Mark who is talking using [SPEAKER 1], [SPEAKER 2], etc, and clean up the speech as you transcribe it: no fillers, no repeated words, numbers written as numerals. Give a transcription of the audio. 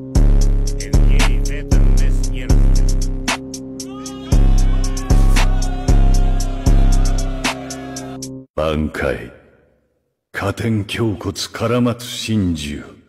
[SPEAKER 1] 挽回、加点胸骨唐松真珠。